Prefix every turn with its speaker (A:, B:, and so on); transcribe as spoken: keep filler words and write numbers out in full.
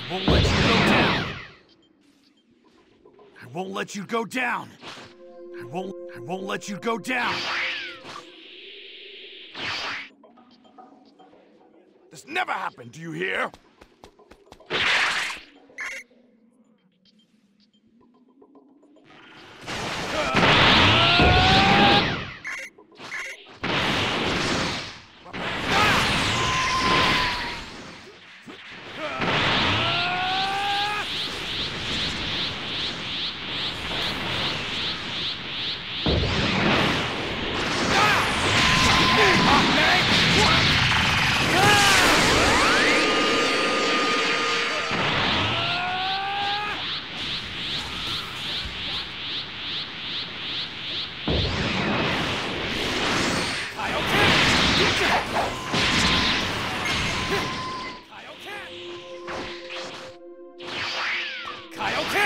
A: I won't let you go down. I won't let you go down. I won't, I won't let you go down. This never happened, do you hear? Kaioken!